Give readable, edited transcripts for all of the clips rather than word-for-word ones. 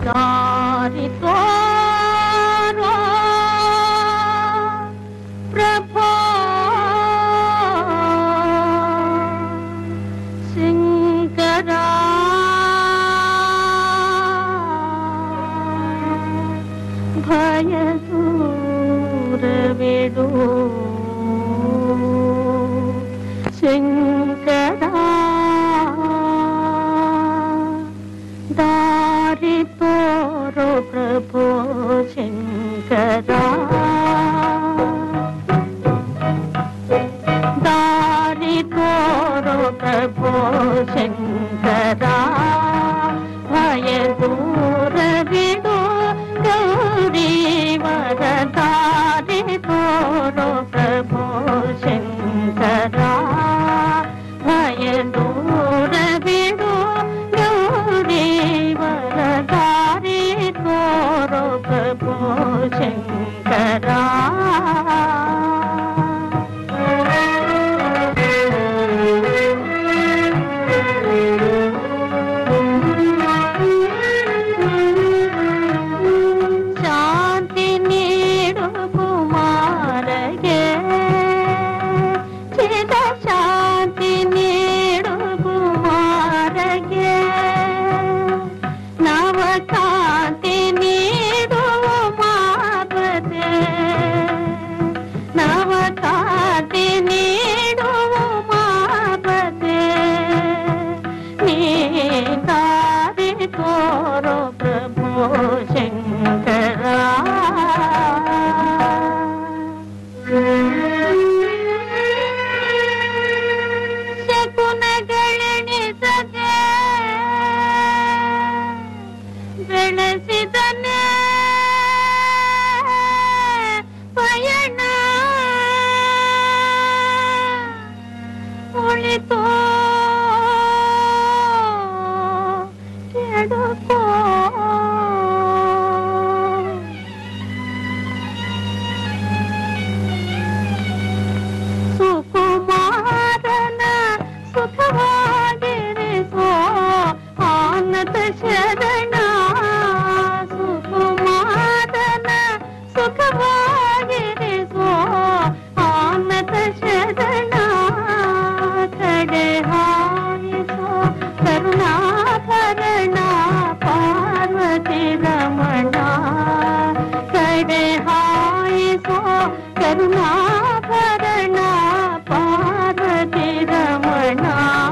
दारि तोरो प्रभो शंकरा भय दूर बिडु शंकरा दारि तोरो प्रभो शंकरा दारि तोरो प्रभो शंकरा भय दूर बिडु गौरी वर दारि तोरो प्रभो शंकरा भय दूर बिडु गौरी वर दारि तोरो प्रभो शंकरा शांति नीडु कुमारगे चिद शांति नीडु कुमारगे नवकांति नीडु मापते नवकांति नीडु मापते नी दारि तोरो प्रभो शंकरा ಶಕುನಗಳೆಣಿಸದೆ ಬೆಳೆಸಿದನೆ ಪಯಣ ಉಳಿತೋ ಕೆಡುಕೋ ಸುಕುಮಾರನ ಸುಖವಾಗಿರಿಸೋ ಆನಂದ ಶರಣ ಸುಕುಮಾರನ ಸುಖವಾಗಿರಿಸೋ ಆನಂದ ಶರಣ ಕಡೆ ಹಾಯಿಸೋ ಕರುಣಾಭರಣ ಪಾರ್ವತಿ ರಮಣ ಕಡೆ ಹಾಯಿಸೋ ಕರುಣಾಭರಣ ಪಾರ್ವತಿ ರಮಣ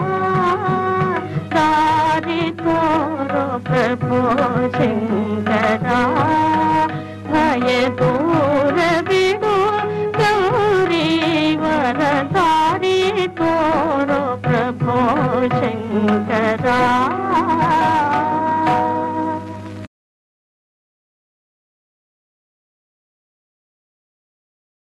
दारि तोरो प्रभो शंकरा भय दूर बिडु गौरी वर दारि तोरो प्रभो शंकरा।